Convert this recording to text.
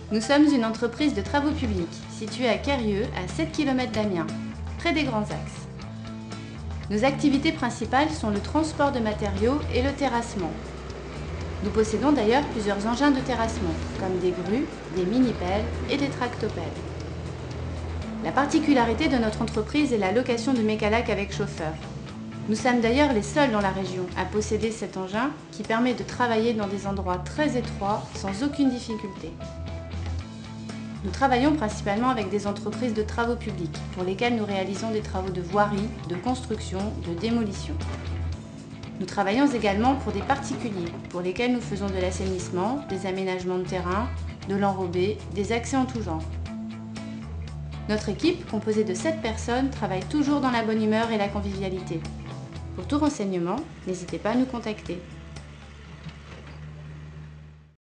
Nous sommes une entreprise de travaux publics située à Querrieux, à 7 km d'Amiens, près des grands axes. Nos activités principales sont le transport de matériaux et le terrassement. Nous possédons d'ailleurs plusieurs engins de terrassement, comme des grues, des mini-pelles et des tractopelles. La particularité de notre entreprise est la location de mécalac avec chauffeur. Nous sommes d'ailleurs les seuls dans la région à posséder cet engin qui permet de travailler dans des endroits très étroits sans aucune difficulté. Nous travaillons principalement avec des entreprises de travaux publics pour lesquelles nous réalisons des travaux de voirie, de construction, de démolition. Nous travaillons également pour des particuliers pour lesquels nous faisons de l'assainissement, des aménagements de terrain, de l'enrobé, des accès en tout genre. Notre équipe, composée de 7 personnes, travaille toujours dans la bonne humeur et la convivialité. Pour tout renseignement, n'hésitez pas à nous contacter.